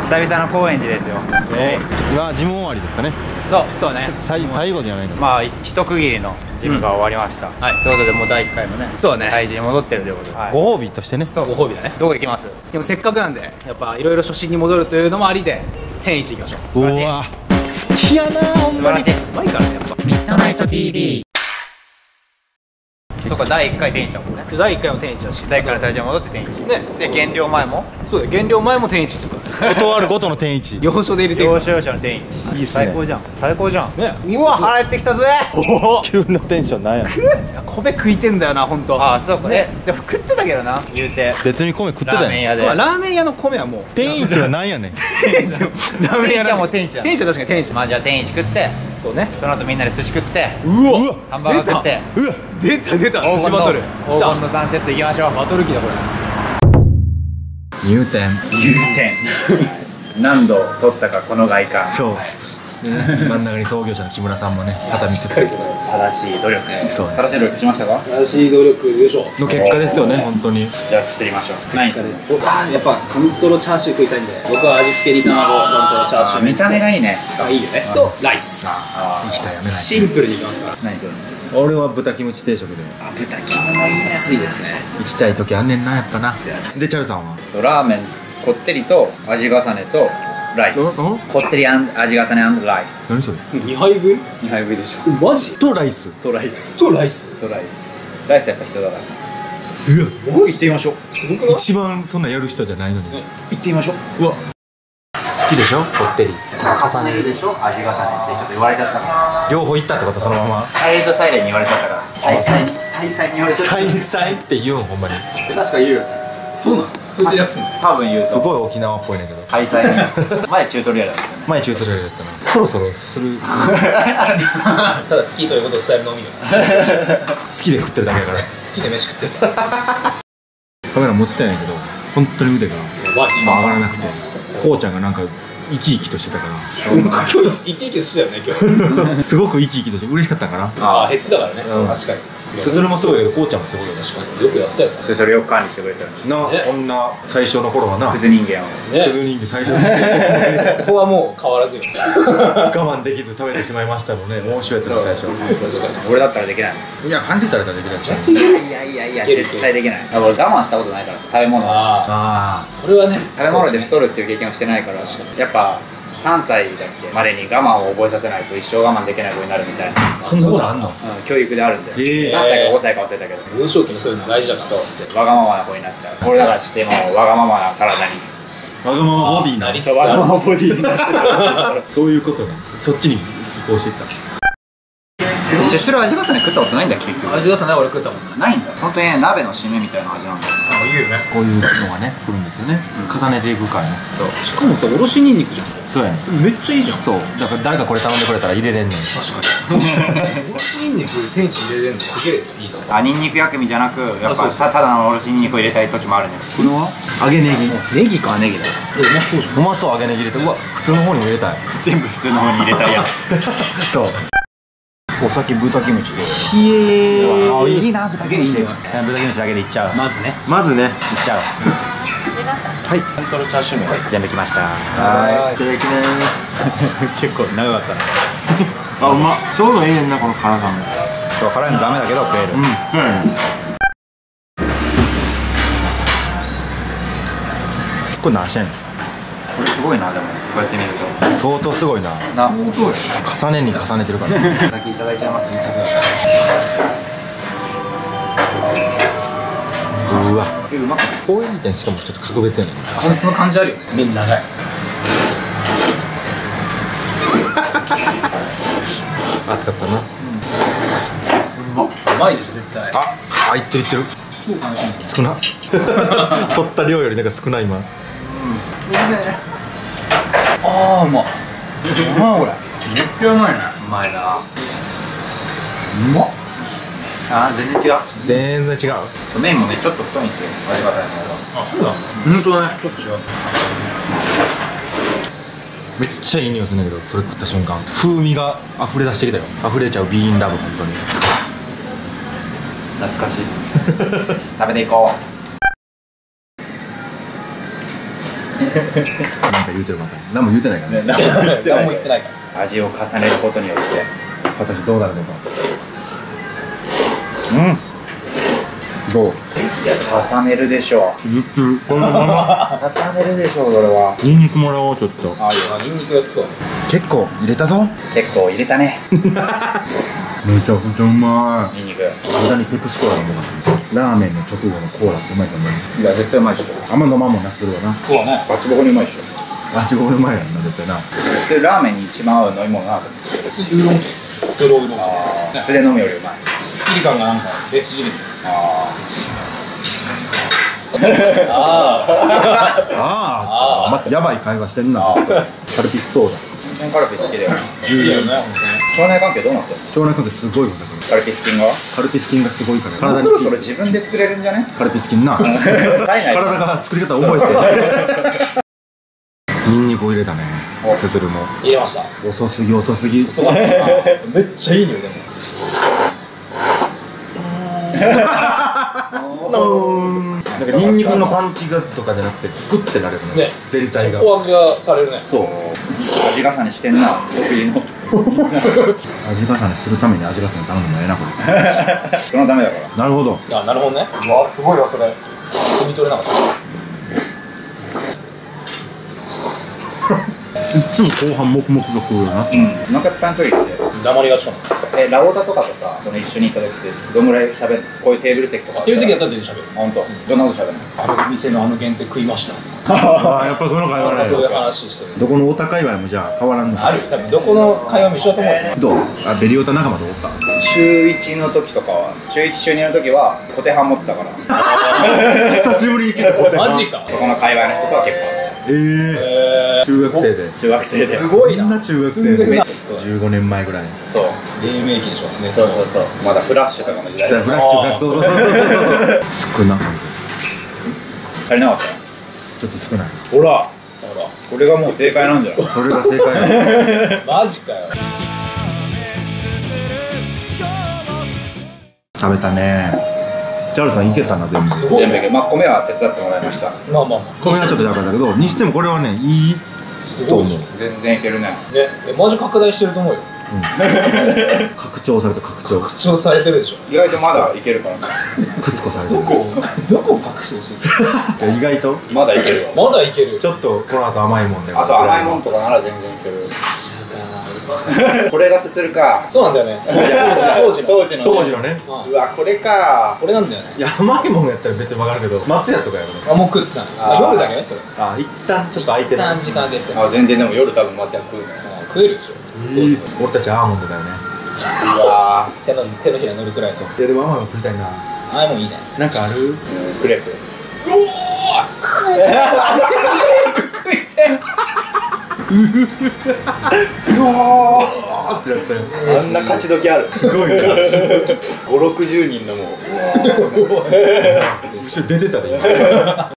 久々の高円寺ですよ。 今ジム終わりですかね。 そうね。 最後じゃないの。 まあ一区切りのジムが終わりました。はい。ということでもう第1回もね。そうね。体重に戻ってるということで。 ご褒美としてね。 そう、ご褒美だね。 どこ行きます？ でもせっかくなんでやっぱいろいろ初心に戻るというのもありで天一行きましょう。 うわ好きやな素晴らしい。 うまいからねやっぱ。 ミッドナイト TV。 そっか第1回天一だもんね。 第1回も天一だし、 第1回の体重に戻って天一。 ね。 で減量前も。 そうだよ、減量前も天一って言うから断るごとの天一。 要所で入れていく要所要所の天一。 いいっすね。 最高じゃん。最高じゃん。 ね。 うわ腹減ってきたぜ。 おお、 急なテンションなんや。 米食いてんだよな本当。 ああそうかね。でも食ってたけどな言うて。 別に米食ってたやん。 ラーメン屋で。 まあラーメン屋の米はもう天一はなんやねん。 天一のラーメン屋天一はもう天一やん。 天一は確かに天一。 まあじゃあ天一食って。 そうね。 その後みんなで寿司食ってうわ、 ハンバーガー食ってうわ出た出た寿黄金の司バトル黄金の3セットいきましょう。 バトル機だこれ。 入店。 入店何度取ったかこの外観。 そう。真ん中に創業者の木村さんもね朝見てて正しい努力。 そう正しい努力しましたか？ 正しい努力よいしょ。 の結果ですよね本当に。 じゃあすりましょう。何する？ やっぱトントロチャーシュー食いたいんで僕は味付けに卵トントロチャーシュー見た目がいいね。 がいいよねとライス。 生きたやめない。 シンプルにいきますから。 何する？ 俺は豚キムチ定食であ豚キムもいいね。 熱いですね。 行きたい時あんねんなやっぱな。でチャルさんはラーメンこってりと味重ねとライス。こってり味重ねライス。 何それ 2杯分 2杯分でしょ。 マジとライス。 とライスとライス。 とライス。ライスやっぱ必要だから。 うわ行ってみましょう。 すごくない？ 一番そんなやる人じゃないのに。 行ってみましょう。 うわ好きでしょこってり。 重ねるでしょ味重ねってちょっと言われちゃったから。 両方行ったってことそのまま。 サイドサイレンに言われちゃったから。サイサイに言われちゃった。 サイサイって言うんほんまに。 確か言うよね。 そうなの？それで略すの？ 多分言うとすごい沖縄っぽいねんけど。 開催に前チュートリアルだったよね。 前チュートリアルやったな。そろそろする。 ただ好きということを伝えるのみよ。 好きで食ってるだけやから。 好きで飯食ってるから。 カメラ持ってたんやけど本当に腕がやばい今上がらなくて、こうちゃんがなんか生き生きとしてたから今日生き生きしてたよね今日。 すごく生き生きとして嬉しかったから。 ああ減ってたからね。 うん確かに。 すずるもすごいけどこうちゃんもすごいよ。確かよくやったよね。 それよく管理してくれたよね。 なねこんな最初の頃はなクズ人間を。 ね。 クズ人間最初にここはもう変わらずよ。 我慢できず食べてしまいましたのね。もう一緒やったの最初。 確かに。 俺だったらできない。 いや管理されたらできないでしょ。 いや絶対できない。俺我慢したことないから食べ物。 あああそれはね。 食べ物で太るっていう経験をしてないからやっぱ3歳だっけまでに我慢を覚えさせないと一生我慢できない子になるみたいな、 あそんなことあんの。 教育であるんだよ。3歳か5歳か忘れたけど幼少期にそういうの大事だから。 そうわがままな子になっちゃう。俺だからしてもわがままな体にわがままボディななりそうわがままボディになってそういうことね。そっちに移行していった。 シスル味重ね食ったことないんだ結局。 味出さない俺食ったもんね。 ないんだ。本当に鍋の締めみたいな味なんだよ。 あ言うよね。 こういうのがね来るんですよね。重ねていくからね。 そうしかもさおろしニンニクじゃん。 そうやね。 めっちゃいいじゃん。 そうだから誰かこれ頼んでくれたら入れれんねん。 確かに。おろしニンニク天一に入れれるのすげえいいな。 あニンニク薬味じゃなくやっぱそうそうただのおろしニンニクを入れたい時もあるね。 これは揚げネギ。 ネギか。 ネギだ。 うまそうじゃん。 うまそう揚げネギ入れて。うわ普通の方にも入れたい。 全部普通の方に入れたいやつ。 そう。お先豚キムチで。 あいいな豚キムチ。 いいね豚キムチだけでいっちゃう。 まずね。 まずね。 いっちゃう。 はい。 トントロチャーシュー麺。 全部きました。 はい。いただきます。 結構長かったね。 あうまっ。ちょうどいいねんなこの辛さも。 そう辛いのダメだけど食える。 そうやね。これ何してんの。 これすごいなでもこうやって見ると。 相当すごいな。 な。 重ねに重ねてるから。 先いただいちゃいますね。 うわ。 うまくない？ こういう時点しかもちょっと格別やねん。 その感じあるよ。麺長い。 熱かったな。 うまいです絶対。 いってるいってる。 超楽しみ。 少な。取った量よりなんか少ない今。 ああうまっ。うまいこれ。めっちゃうまいね。 うまいな。 うまっ。 あー全然違う。 全然違う。 麺もねちょっと太いんですよ味がさいの方が。 あそうだ。本当だね。ちょっと違う。 めっちゃいい匂いするんだけど、それ食った瞬間風味が溢れ出してきたよ。溢れちゃうビーンラブ。本当に懐かしい。食べていこう。 言うてるか何も言うてないからね。 何も言ってないから味を重ねることによって果たしてどうなるのか。どう？ 重ねるでしょう。 言ってる。このまま重ねるでしょう、これは。 ニンニクもらおうちょっと。 ああいうニンニク良さそう。 結構入れたぞ。 結構入れたね。 めちゃくちゃうまい。 ニンニク。 無駄にペプシコーラ飲むからラーメンの直後のコーラってうまいと思う。 いや、絶対うまいでしょ。 あんま飲まんもんなするわな。 そうだね。 バチボコにうまいでしょ。 あちごうまいやんな絶対な。 でラーメンに一番合う飲み物なと思って。 普通にウーロン茶。黒ウーロン茶。 素で飲むよりうまい。 すっきり感がなんか別次元。 あああ待ってやばい会話してんな。カルピスソーダ。 あ。カルピス好きだよね。 いいよね、本腸内環境どうなってるの？ 腸内環境すごいことだかカルピス菌が。 ら。カルピス菌がすごいから体そろそろに自分で作れるんじゃね？ カルピス菌な体内体が作り方覚えてニンニクを入れたね。すするも当に。入れました。 遅すぎ遅すぎ。 そうだったな。めっちゃいい匂いでも。 なんかニンニクのパンチがとかじゃなくてグッてなるのねね、 全体が。 底上げがされるね。 そう味重ねしてんな。得意の。 味重ねするために味重ね頼むのええなこれ。 そのためだから。 なるほど。 あ、なるほどね。うわ、すごいわ、それ。汲み取れなかった。 いつも後半黙々が食うよな。 お腹いっぱいの時って黙りがちかも。 ラオタとかとさ、その一緒に行った時ってどんぐらい喋る？こういうテーブル席とかテレビ席やったら全然喋る。 ほんと、どんなこと喋るの？ あの店のあの限定食いました。 ああやっぱその会話ないよ。 そういう話してる。 どこのお高いわもじゃあ変わらんのか。 あるよ。多分どこの会話も一緒だと思うよ。 どう？あベリオタ仲間どうおった？ 中1の時とかは、中1中2の時は小手半持ってたから久しぶりに聞いたこと。 マジか。 そこの界隈の人とは結構ええ中学生で。 中学生で。 すごいな。 みんな中学生で。 住んでるな。 15年前ぐらい。 そう黎明期でしょ。ね。 そうそうそう。まだフラッシュとかの時代じゃあフラッシュがそうそうそうそうそう少な足りなかったよ。 ちょっと少ない。 ほら、 ほら。 これがもう正解なんじゃない？ それが正解だ。 マジかよ。 食べたね。チャールさんいけたな全部。 すごい全部いけね。 る。まあ米は手伝ってもらいました。 まあまあま米はちょっと高かったけどにしてもこれはねいいあ。すと思うごいでしょ。。 全然いけるね。 ね、マジ拡大してると思うよ。 拡張された拡張。 拡張されてるでしょ。 意外とまだいけるから。 クスコされてる。 どこを隠してる？ 意外とまだいけるわ。 まだいける。 ちょっとこの後甘いもんで。 あ、そう、甘いもんとかなら全然いける。これがすするか。 そうなんだよね。当時の。 当時のね。 うわ、これか。 これなんだよね。 いや甘いもんやったら別にわかるけど松屋とかやろね。 あ、もう食ってたの。まあ夜だけね、それ。 あ一旦ちょっと空いてる。 一旦時間空けて。 あ、全然でも夜多分松屋食うね。 食えるでしょ。 俺たちアーモンドだよね。 うわ手のひら塗るくらいさ。 いやでも甘いもん食いたいな。 ああいうもんいいね。 なんかある？ ー、クレープ。 あーってやったよ。 あんな勝ち時ある。 すごいな。 5、60人のもう。 後ろ出てたで今。